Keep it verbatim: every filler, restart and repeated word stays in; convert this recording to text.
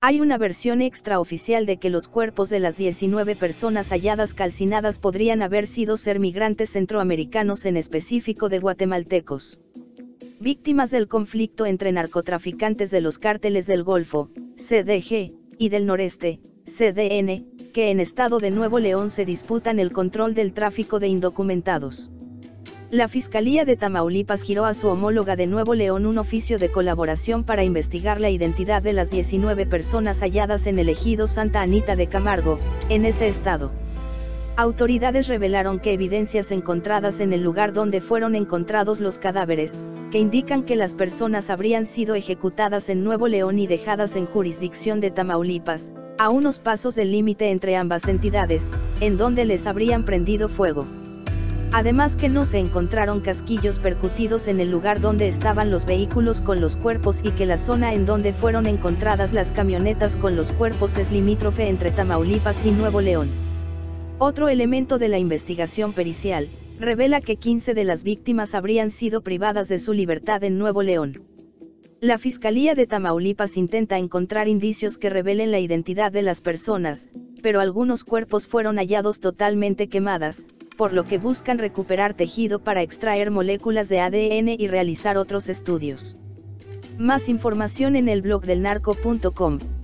Hay una versión extraoficial de que los cuerpos de las diecinueve personas halladas calcinadas podrían haber sido ser migrantes centroamericanos, en específico de guatemaltecos, víctimas del conflicto entre narcotraficantes de los cárteles del Golfo, C D G, y del Noreste, C D N, que en estado de Nuevo León se disputan el control del tráfico de indocumentados. La Fiscalía de Tamaulipas giró a su homóloga de Nuevo León un oficio de colaboración para investigar la identidad de las diecinueve personas halladas en el ejido Santa Anita de Camargo, en ese estado. Autoridades revelaron que evidencias encontradas en el lugar donde fueron encontrados los cadáveres, que indican que las personas habrían sido ejecutadas en Nuevo León y dejadas en jurisdicción de Tamaulipas, a unos pasos del límite entre ambas entidades, en donde les habrían prendido fuego. Además que no se encontraron casquillos percutidos en el lugar donde estaban los vehículos con los cuerpos y que la zona en donde fueron encontradas las camionetas con los cuerpos es limítrofe entre Tamaulipas y Nuevo León. Otro elemento de la investigación pericial revela que quince de las víctimas habrían sido privadas de su libertad en Nuevo León. La Fiscalía de Tamaulipas intenta encontrar indicios que revelen la identidad de las personas, pero algunos cuerpos fueron hallados totalmente quemadas, por lo que buscan recuperar tejido para extraer moléculas de A D N y realizar otros estudios. Más información en el blog del narco punto com.